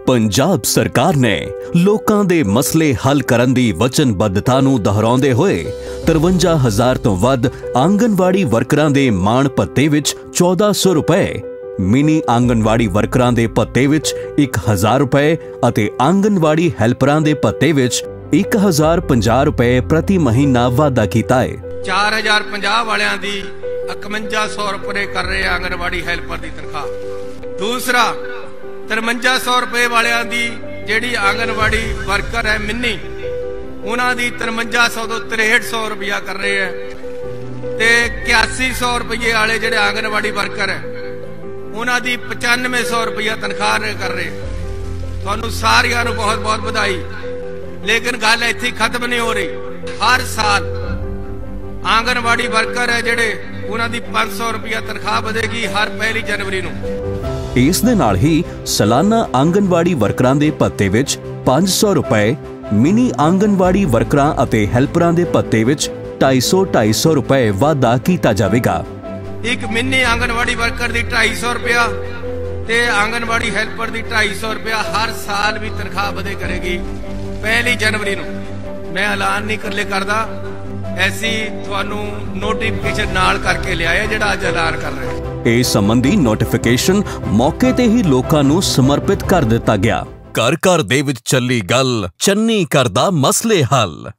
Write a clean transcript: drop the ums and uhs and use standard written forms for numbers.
पंजाब सरकार ने लोकां दे मसले हल करन दी वचनबद्धता नूं दोहराउंदे होए 53,000 तो वध आंगनवाड़ी वर्करां दे माण भत्ते विच 1400 रुपए, मिनी आंगनवाड़ी वर्करां दे भत्ते विच 1000 रुपए अते आंगनवाड़ी हैल्परां दे भत्ते विच 1050 रुपए प्रति महीना वाधा कीता है। 4050 वालियां दी 5100 रुपए कर रहे आंगनवाड़ी हैल्पर दी तनख्वाह। दूसरा 5300 रुपए वालियां दी जेड़ी आंगनवाड़ी वर्कर है मिनी, उन्हां दी 5300 तो 6300 रुपया कर रहे हैं ते 8100 रुपये वाले जेड़े आंगनवाड़ी वर्कर है उन्हां दी 9500 रुपया तनख्वाह कर रहे हैं। तुहानू सारियां नू बहुत बहुत बधाई। लेकिन गल इत्थे खत्म नहीं हो रही। हर साल आंगनवाड़ी वर्कर है जेड़े उन्हां दी 500 रुपया तनख्वाह वधेगी हर 1 जनवरी नू। इस दे नाल ही सालाना आंगनवाड़ी वर्करां दे भत्ते विच 500 रुपए, मिनी आंगनवाड़ी वर्करां अते हैल्परां दे भत्ते विच 250 रुपए वाधा कीता जावेगा। एक मिनी आंगनवाड़ी वर्कर दी 250 रुपया ते आंगनवाड़ी हैल्पर दी 250 रुपया हर साल भी तनख्वाह वधे करेगी 1 जनवरी नू। मैं ऐलान नहीं करले करदा, ऐसी तुहानू नोटिफिकेशन नाल करके लिआया जेड़ा अज ऐलान कर रहे हैं। इस संबंधी नोटिफिकेशन मौके ते ही लोकां नू समर्पित कर दिता गया। घर घर दे विच चली गल, चन्नी करदा मसले हल।